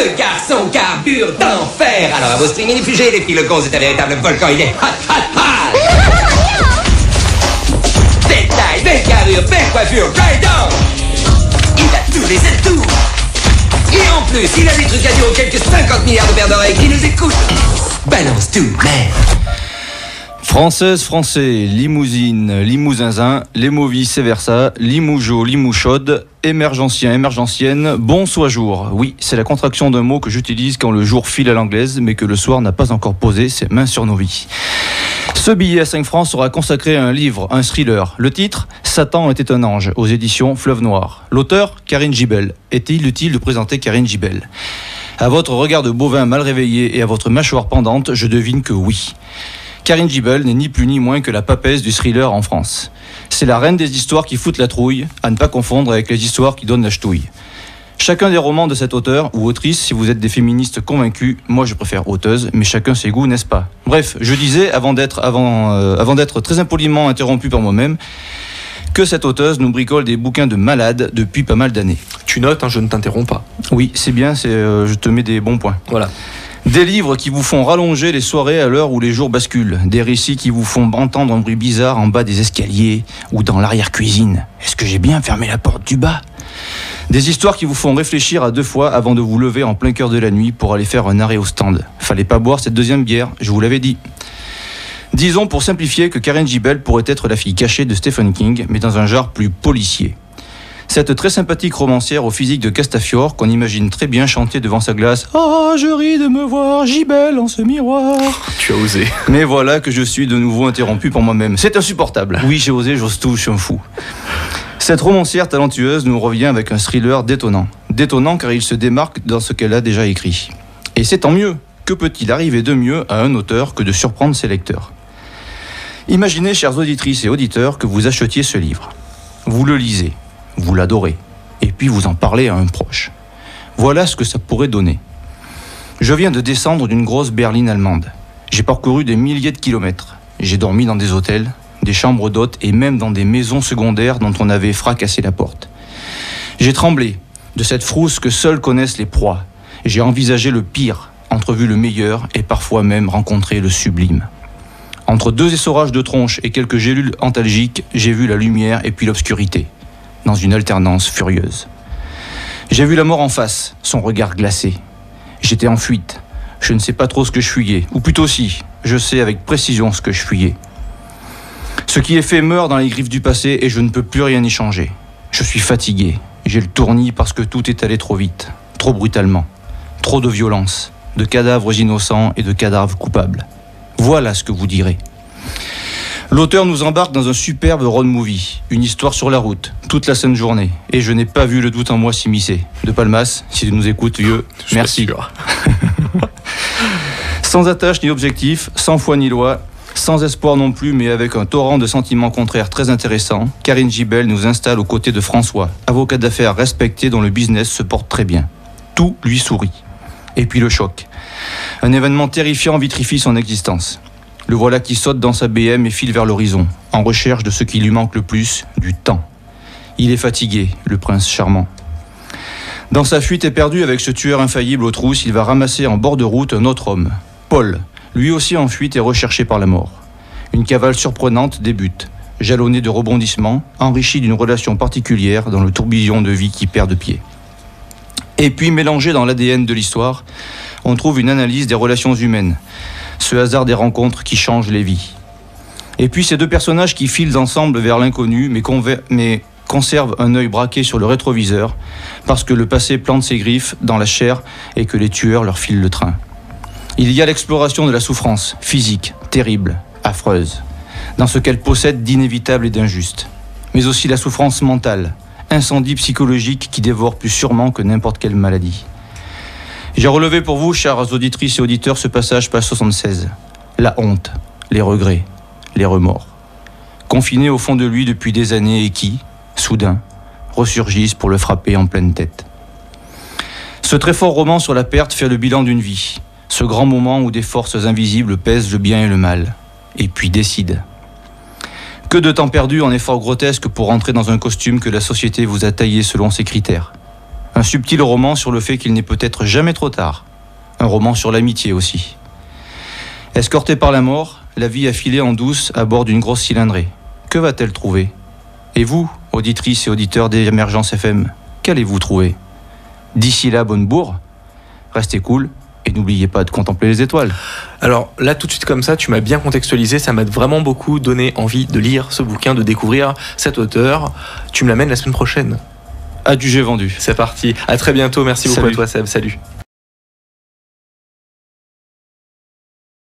Le garçon carbure d'enfer. Alors à vos streaming fugés, les filles, le con, c'est un véritable volcan. Il est hot, hot, hot. Belle taille, belle carrure, belle coiffure, right down. Il a tous les atouts. Et en plus, il a des trucs à dire aux quelques 50 milliards de paires d'oreilles qui nous écoutent. Balance tout, man. Française, français, limousine, limousinzin, Limovis et versa, limoujo, limouchaude, émergencien, émergencienne, bon soit jour. Oui, c'est la contraction d'un mot que j'utilise quand le jour file à l'anglaise, mais que le soir n'a pas encore posé ses mains sur nos vies. Ce billet à 5 francs sera consacré à un livre, un thriller. Le titre, Satan était un ange, aux éditions Fleuve Noir. L'auteur, Karine Gibel. Est-il utile de présenter Karine Gibel ? À votre regard de bovin mal réveillé et à votre mâchoire pendante, je devine que oui. Karine Gibel n'est ni plus ni moins que la papesse du thriller en France. C'est la reine des histoires qui foutent la trouille, à ne pas confondre avec les histoires qui donnent la ch'touille. Chacun des romans de cet auteur ou autrice, si vous êtes des féministes convaincus, moi je préfère auteuse, mais chacun ses goûts, n'est-ce pas ? Bref, je disais, avant d'être très impoliment interrompu par moi-même, que cette auteuse nous bricole des bouquins de malades depuis pas mal d'années. Tu notes, hein, je ne t'interromps pas. Oui, c'est bien, je te mets des bons points. Voilà. Des livres qui vous font rallonger les soirées à l'heure où les jours basculent. Des récits qui vous font entendre un bruit bizarre en bas des escaliers ou dans l'arrière-cuisine. Est-ce que j'ai bien fermé la porte du bas ? Des histoires qui vous font réfléchir à 2 fois avant de vous lever en plein cœur de la nuit pour aller faire un arrêt au stand. Fallait pas boire cette deuxième bière, je vous l'avais dit. Disons pour simplifier que Karine Gibel pourrait être la fille cachée de Stephen King, mais dans un genre plus policier. Cette très sympathique romancière au physique de Castafiore qu'on imagine très bien chanter devant sa glace « Ah, je ris de me voir, Gibel en ce miroir ». Tu as osé. Mais voilà que je suis de nouveau interrompu par moi-même. C'est insupportable. Oui, j'ai osé, j'ose tout, je suis un fou. Cette romancière talentueuse nous revient avec un thriller détonnant. Détonnant car il se démarque dans ce qu'elle a déjà écrit. Et c'est tant mieux. Que peut-il arriver de mieux à un auteur que de surprendre ses lecteurs ? Imaginez, chères auditrices et auditeurs, que vous achetiez ce livre. Vous le lisez. Vous l'adorez, et puis vous en parlez à un proche. Voilà ce que ça pourrait donner. Je viens de descendre d'une grosse berline allemande. J'ai parcouru des milliers de kilomètres. J'ai dormi dans des hôtels, des chambres d'hôtes et même dans des maisons secondaires dont on avait fracassé la porte. J'ai tremblé de cette frousse que seuls connaissent les proies. J'ai envisagé le pire, entrevu le meilleur et parfois même rencontré le sublime. Entre 2 essorages de tronche et quelques gélules antalgiques, j'ai vu la lumière et puis l'obscurité. Dans une alternance furieuse. J'ai vu la mort en face, son regard glacé. J'étais en fuite. Je ne sais pas trop ce que je fuyais. Ou plutôt si, je sais avec précision ce que je fuyais. Ce qui est fait meurt dans les griffes du passé et je ne peux plus rien y changer. Je suis fatigué. J'ai le tournis parce que tout est allé trop vite, trop brutalement. Trop de violence, de cadavres innocents et de cadavres coupables. Voilà ce que vous direz. L'auteur nous embarque dans un superbe road movie, une histoire sur la route, toute la sainte journée. Et je n'ai pas vu le doute en moi s'immiscer. De Palmas, si tu nous écoutes, vieux, merci. Sans attache ni objectif, sans foi ni loi, sans espoir non plus, mais avec un torrent de sentiments contraires très intéressants, Karine Gibel nous installe aux côtés de François, avocat d'affaires respecté dont le business se porte très bien. Tout lui sourit. Et puis le choc. Un événement terrifiant vitrifie son existence. Le voilà qui saute dans sa BM et file vers l'horizon, en recherche de ce qui lui manque le plus, du temps. Il est fatigué, le prince charmant. Dans sa fuite éperdue avec ce tueur infaillible aux trousses, il va ramasser en bord de route un autre homme, Paul, lui aussi en fuite et recherché par la mort. Une cavale surprenante débute, jalonnée de rebondissements, enrichie d'une relation particulière dans le tourbillon de vie qui perd de pied. Et puis, mélangé dans l'ADN de l'histoire, on trouve une analyse des relations humaines, ce hasard des rencontres qui changent les vies. Et puis ces 2 personnages qui filent ensemble vers l'inconnu, mais conservent un œil braqué sur le rétroviseur, parce que le passé plante ses griffes dans la chair et que les tueurs leur filent le train. Il y a l'exploration de la souffrance, physique, terrible, affreuse, dans ce qu'elle possède d'inévitable et d'injuste, mais aussi la souffrance mentale, incendie psychologique qui dévore plus sûrement que n'importe quelle maladie. J'ai relevé pour vous, chères auditrices et auditeurs, ce passage, page 76. La honte, les regrets, les remords. Confinés au fond de lui depuis des années et qui, soudain, ressurgissent pour le frapper en pleine tête. Ce très fort roman sur la perte fait le bilan d'une vie. Ce grand moment où des forces invisibles pèsent le bien et le mal. Et puis décident. Que de temps perdu en efforts grotesques pour entrer dans un costume que la société vous a taillé selon ses critères. Un subtil roman sur le fait qu'il n'est peut-être jamais trop tard. Un roman sur l'amitié aussi. Escortée par la mort, la vie a filé en douce à bord d'une grosse cylindrée. Que va-t-elle trouver? Et vous, auditrices et auditeurs d'Émergence FM, qu'allez-vous trouver? D'ici là, bonne bourre, restez cool et n'oubliez pas de contempler les étoiles. Alors là, tout de suite comme ça, tu m'as bien contextualisé, ça m'a vraiment beaucoup donné envie de lire ce bouquin, de découvrir cet auteur. Tu me l'amènes la semaine prochaine. Adjugé vendu. C'est parti, à très bientôt, merci beaucoup à toi Seb, salut.